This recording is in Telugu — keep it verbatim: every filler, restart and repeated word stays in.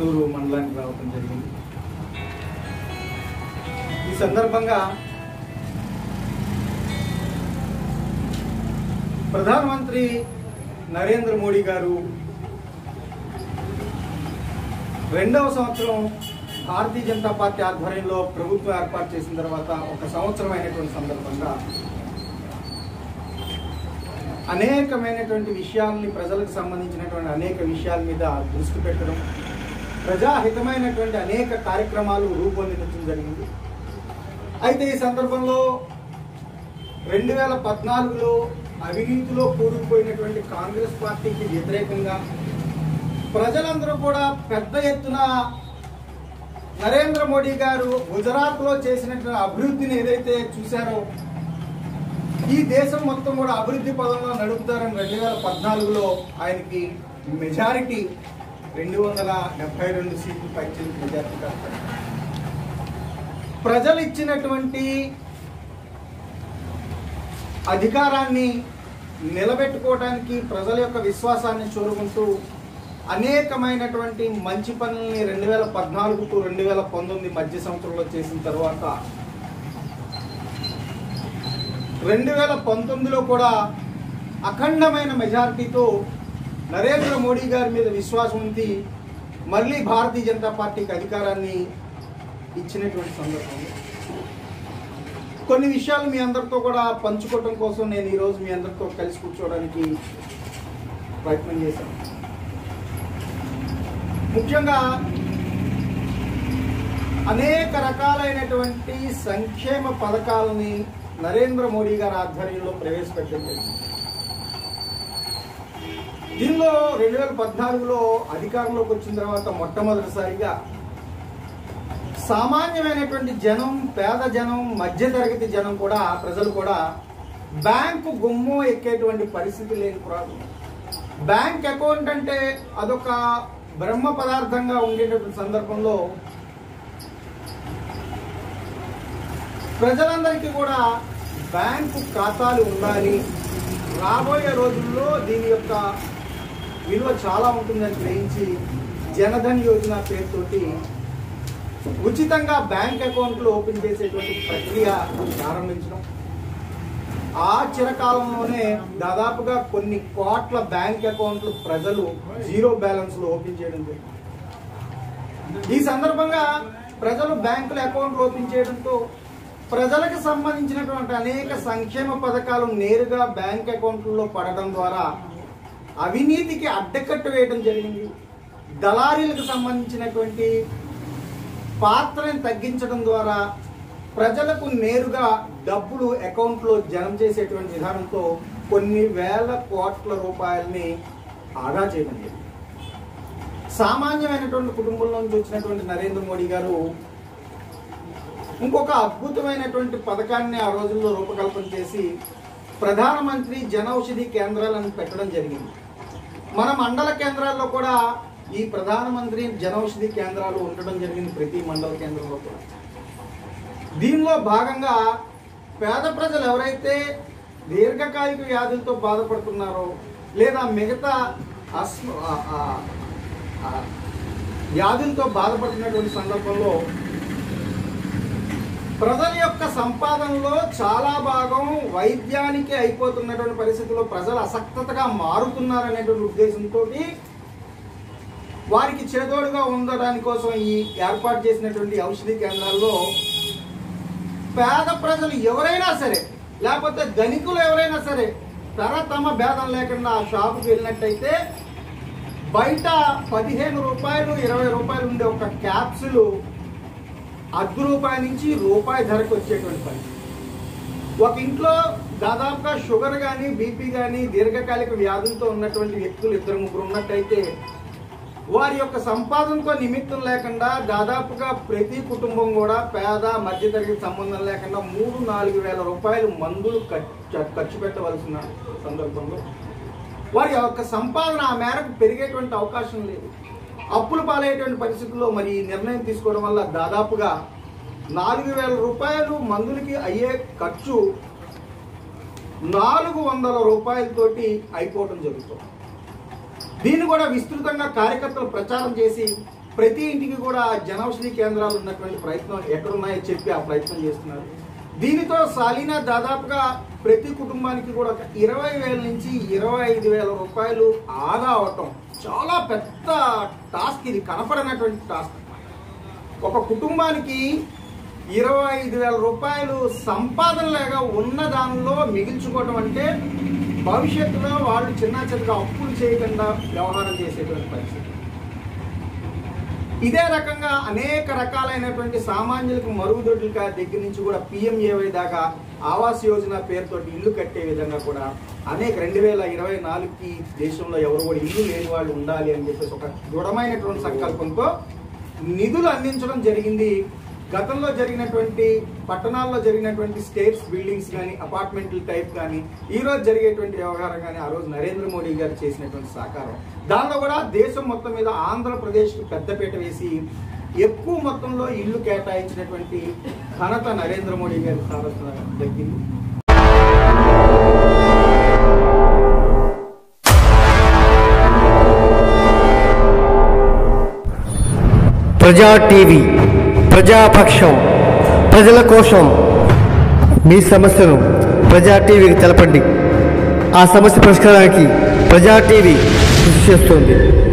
విష్ణూరు మండలానికి రావడం జరిగింది. ఈ సందర్భంగా ప్రధానమంత్రి నరేంద్ర మోడీ గారు రెండవ సంవత్సరం భారతీయ జనతా పార్టీ ఆధ్వర్యంలో ప్రభుత్వం ఏర్పాటు చేసిన తర్వాత ఒక సంవత్సరం అయినటువంటి సందర్భంగా అనేకమైనటువంటి విషయాల్ని, ప్రజలకు సంబంధించినటువంటి అనేక విషయాల మీద దృష్టి పెట్టడం, ప్రజాహితమైనటువంటి అనేక కార్యక్రమాలు రూపొందించడం జరిగింది. అయితే ఈ సందర్భంలో రెండు వేల పద్నాలుగులో అవినీతిలో కూరుకుపోయినటువంటి కాంగ్రెస్ పార్టీకి వ్యతిరేకంగా ప్రజలందరూ కూడా పెద్ద ఎత్తున నరేంద్ర మోడీ గారు గుజరాత్లో చేసినటువంటి అభివృద్ధిని ఏదైతే చూశారో, ఈ దేశం మొత్తం కూడా అభివృద్ధి పదంలో నడుపుతారని రెండు వేల పద్నాలుగులో ఆయనకి మెజారిటీ రెండు వందల డెబ్బై రెండు సీట్లు పైచి మెజారిటీ కాదు. ప్రజలు ఇచ్చినటువంటి అధికారాన్ని నిలబెట్టుకోవడానికి ప్రజల యొక్క విశ్వాసాన్ని చూరుకుంటూ అనేకమైనటువంటి మంచి పనుల్ని రెండు వేల పద్నాలుగు టు రెండు వేల పంతొమ్మిది మధ్య సంవత్సరంలో చేసిన తర్వాత రెండు వేల పంతొమ్మిదిలో కూడా అఖండమైన మెజారిటీతో నరేంద్ర మోడీ గారి మీద విశ్వాసం ఉంచి మళ్ళీ భారతీయ జనతా పార్టీకి అధికారాన్ని ఇచ్చినటువంటి సందర్భంలో కొన్ని విషయాలు మీ అందరితో కూడా పంచుకోవడం కోసం నేను ఈరోజు మీ అందరితో కలిసి కూర్చోవడానికి ప్రయత్నం చేశాను. ముఖ్యంగా అనేక రకాలైనటువంటి సంక్షేమ పథకాలని నరేంద్ర మోడీ గారి ఆధ్వర్యంలో ప్రవేశపెట్టింది. దీనిలో రెండు వేల పద్నాలుగులో అధికారంలోకి వచ్చిన తర్వాత మొట్టమొదటిసారిగా సామాన్యమైనటువంటి జనం, పేద జనం, మధ్యతరగతి జనం కూడా, ప్రజలు కూడా బ్యాంకు గుమ్మం ఎక్కేటువంటి పరిస్థితి లేని ప్రాబ్లం. బ్యాంక్ అకౌంట్ అంటే అదొక బ్రహ్మ పదార్థంగా ఉండేటటువంటి సందర్భంలో ప్రజలందరికీ కూడా బ్యాంకు ఖాతాలు ఉండాలి, రాబోయే రోజుల్లో దీని యొక్క విలువ చాలా ఉంటుందని గ్రహించి జనధన్ యోజన పేరుతోటి ఉచితంగా బ్యాంక్ అకౌంట్లు ఓపెన్ చేసేటువంటి ప్రక్రియ ప్రారంభించడం. ఆ చిరకాలంలోనే దాదాపుగా కొన్ని కోట్ల బ్యాంక్ అకౌంట్లు ప్రజలు జీరో బ్యాలెన్స్ లో ఓపెన్ చేయడం జరిగింది. ఈ సందర్భంగా ప్రజలు బ్యాంకుల అకౌంట్లు ఓపెన్ చేయడంతో ప్రజలకు సంబంధించినటువంటి అనేక సంక్షేమ పథకాలు నేరుగా బ్యాంక్ అకౌంట్లలో పడడం ద్వారా అవినీతికి అడ్డకట్టు వేయడం జరిగింది. దళారీలకు సంబంధించినటువంటి పాత్రను తగ్గించడం ద్వారా ప్రజలకు నేరుగా డబ్బులు అకౌంట్లో జమ చేసేటువంటి విధానంతో కొన్ని వేల కోట్ల రూపాయలని ఆదా చేయడం జరిగింది. సామాన్యమైనటువంటి కుటుంబంలో నుంచి వచ్చినటువంటి నరేంద్ర మోడీ గారు ఇంకొక అద్భుతమైనటువంటి పథకాన్ని ఆ రోజుల్లో రూపకల్పన చేసి ప్రధానమంత్రి జనౌషధి కేంద్రాలను పెట్టడం జరిగింది. మన మండల కేంద్రాల్లో కూడా ఈ ప్రధానమంత్రి జనౌషధి కేంద్రాలు ఉండడం జరిగింది, ప్రతి మండల కేంద్రంలో కూడా. దీనిలో భాగంగా పేద ప్రజలు ఎవరైతే దీర్ఘకాలిక వ్యాధులతో బాధపడుతున్నారో లేదా మిగతా అస్మ వ్యాధులతో బాధపడుతున్నటువంటి సందర్భంలో ప్రజల యొక్క సంపాదనలో చాలా భాగం వైద్యానికి అయిపోతున్నటువంటి పరిస్థితుల్లో ప్రజలు అసక్తతగా మారుతున్నారనేటువంటి ఉద్దేశంతో వారికి చేదోడుగా ఉండడానికి కోసం ఈ ఏర్పాటు చేసినటువంటి ఔషధి కేంద్రాల్లో పేద ప్రజలు ఎవరైనా సరే, లేకపోతే ధనికులు ఎవరైనా సరే తరతమ భేదం లేకుండా ఆ షాపుకి వెళ్ళినట్టయితే బయట పదిహేను రూపాయలు ఇరవై రూపాయలు ఉండే ఒక క్యాప్సులు అర్ధ రూపాయి నుంచి రూపాయి ధరకు వచ్చేటువంటి పని. ఒక ఇంట్లో దాదాపుగా షుగర్ కానీ బీపీ కానీ దీర్ఘకాలిక వ్యాధులతో ఉన్నటువంటి వ్యక్తులు ఇద్దరు ముగ్గురు ఉన్నట్టయితే వారి యొక్క సంపాదనతో నిమిత్తం లేకుండా దాదాపుగా ప్రతి కుటుంబం కూడా పేద మధ్యతరగతి సంబంధం లేకుండా మూడు నాలుగు వేల రూపాయలు మందులు ఖర్చు పెట్టవలసిన సందర్భంలో వారి యొక్క సంపాదన ఆ మేరకు పెరిగేటువంటి అవకాశం లేదు. అప్పులు పాలయ్యేటువంటి పరిస్థితుల్లో మరి ఈ నిర్ణయం తీసుకోవడం వల్ల దాదాపుగా నాలుగు వేల రూపాయలు మందులకి అయ్యే ఖర్చు నాలుగు వందల రూపాయలతోటి అయిపోవడం జరుగుతుంది. దీన్ని కూడా విస్తృతంగా కార్యకర్తలు ప్రచారం చేసి ప్రతి ఇంటికి కూడా జనౌషధి కేంద్రాలు ఉన్నటువంటి ప్రయత్నం ఎక్కడున్నాయో చెప్పి ఆ ప్రయత్నం చేస్తున్నారు. దీనితో సాలీనా దాదాపుగా ప్రతి కుటుంబానికి కూడా ఒక ఇరవై వేల నుంచి ఇరవై ఐదు వేల రూపాయలు ఆదా అవటం చాలా పెద్ద టాస్క్. ఇది కనపడనటువంటి టాస్క్. ఒక కుటుంబానికి ఇరవై ఐదు వేల రూపాయలు సంపాదనలాగా ఉన్న దానిలో మిగిల్చుకోవటం అంటే భవిష్యత్తులో వాళ్ళు చిన్న చిన్నగా అప్పులు చేయకుండా వ్యవహారం చేసేటువంటి పరిస్థితి. ఇదే రకంగా అనేక రకాలైనటువంటి సామాన్యులకు మరుగుదొడ్ల దగ్గర నుంచి కూడా పిఎంఏవై దాకా ఆవాస్ యోజన పేరుతో ఇల్లు కట్టే విధంగా కూడా అనేక రెండు వేల ఇరవై నాలుగుకి దేశంలో ఎవరు కూడా ఇల్లు లేని వాళ్ళు ఉండాలి అని చెప్పేసి ఒక దృఢమైనటువంటి సంకల్పంతో నిధులు అందించడం జరిగింది. గతంలో జరిగినటువంటి పట్టణాల్లో జరిగినటువంటి స్టేట్స్ బిల్డింగ్స్ కానీ అపార్ట్మెంట్ల టైప్ కానీ ఈ రోజు జరిగేటువంటి వ్యవహారం కానీ ఆ రోజు నరేంద్ర మోడీ గారు చేసినటువంటి సహకారం, దానిలో కూడా దేశం మొత్తం మీద ఆంధ్రప్రదేశ్కి పెద్దపీట వేసి ఎక్కువ మొత్తంలో ఇల్లు కేటాయించినటువంటి ఘనత నరేంద్ర మోడీ గారి సారథ్యంలో దక్కింది. ప్రజా టీవీ, ప్రజాపక్షం, ప్రజల కోసం. మీ సమస్యను ప్రజా టీవీకి తెలపండి. ఆ సమస్య పరిష్కారానికి ప్రజా టీవీ కృషి చేస్తుంది.